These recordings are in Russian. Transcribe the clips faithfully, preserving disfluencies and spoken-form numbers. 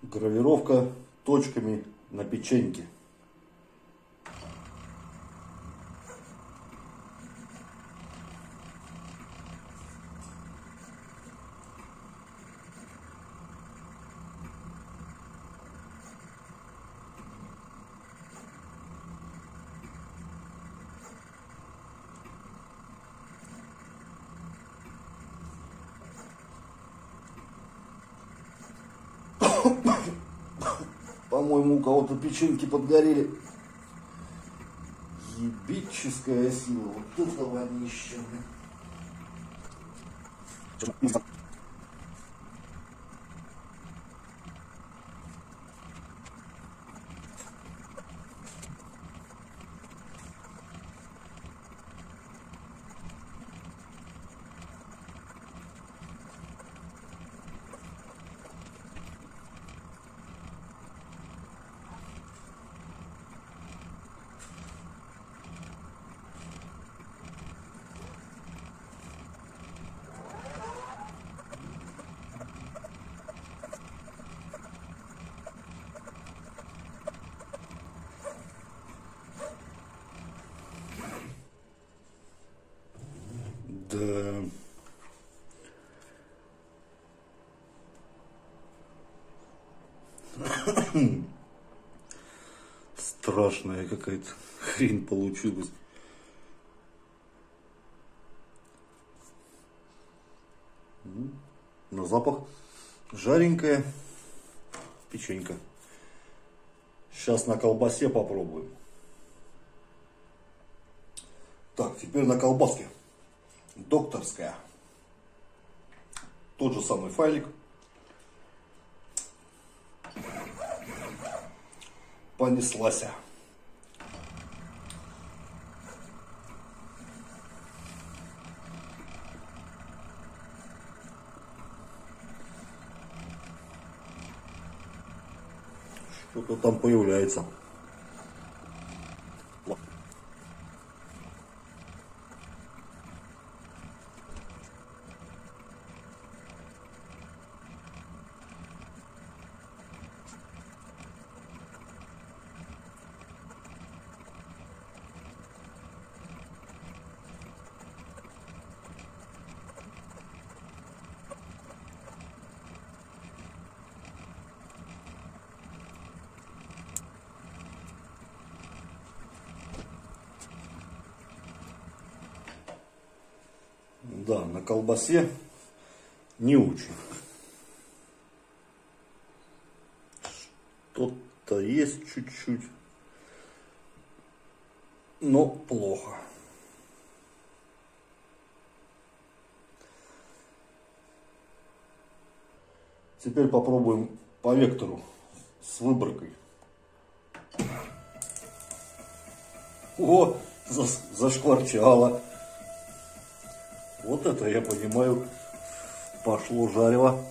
Гравировка точками на печеньке. По-моему, у кого-то печеньки подгорели. Ебическая сила. Вот это вонище. Да. Страшная какая-то хрень получилась. На запах жаренькая печенька. Сейчас на колбасе попробуем. Так, теперь на колбаске. Докторская. Тот же самый файлик. Понеслась. Что-то там появляется. Да, на колбасе не очень. Что-то есть чуть-чуть, но плохо. Теперь попробуем по вектору с выборкой. О, зашкварчало. Вот это, я понимаю, пошло жарево.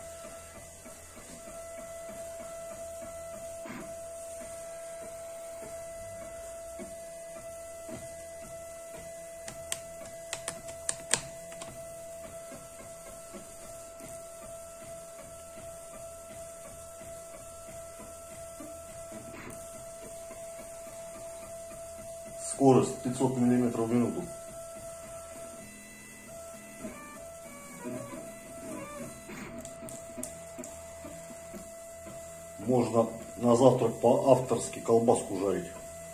Скорость пятьсот миллиметров в минуту. Можно на завтрак по-авторски колбаску жарить.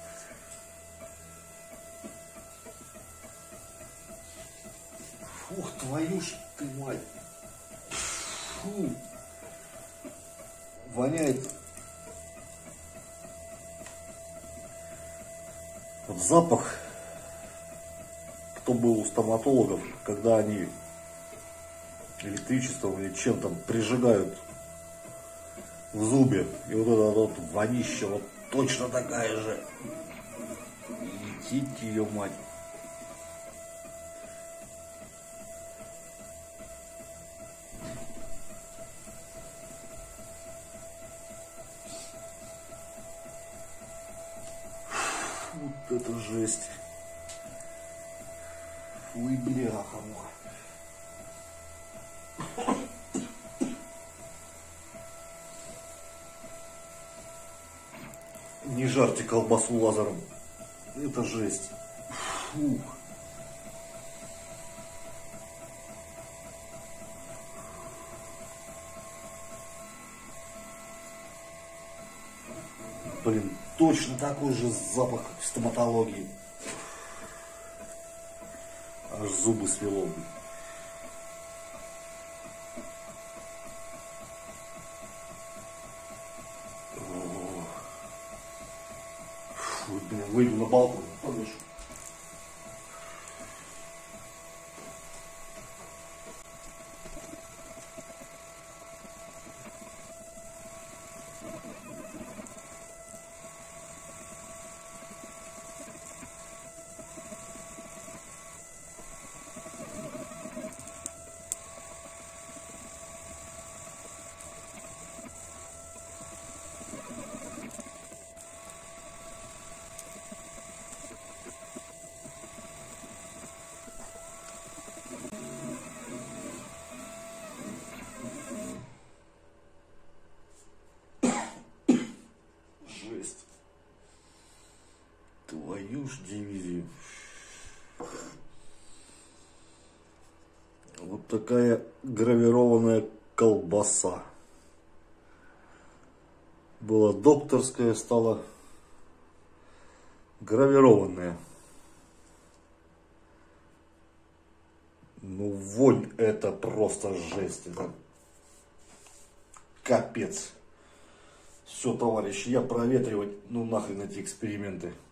Фух, твою ж ты мать. Фу. Воняет. Вот запах, кто был у стоматологов, когда они электричеством или чем-то прижигают в зубе, и вот это вот вонища вот точно такая же. Идите ее мать. Вот это жесть. Ой, бляха-муха. Не жарьте колбасу лазером. Это жесть. Фух. Блин, точно такой же запах, как в стоматологии. Аж зубы свело. Фу, блин, выйду на балкон, подышу. Жесть. Твою ж дивизию. Вот такая гравированная колбаса. Была докторская, стала гравированная. Ну, вонь, это просто жесть. Это капец. Все, товарищи, я проветривать, ну нахрен эти эксперименты.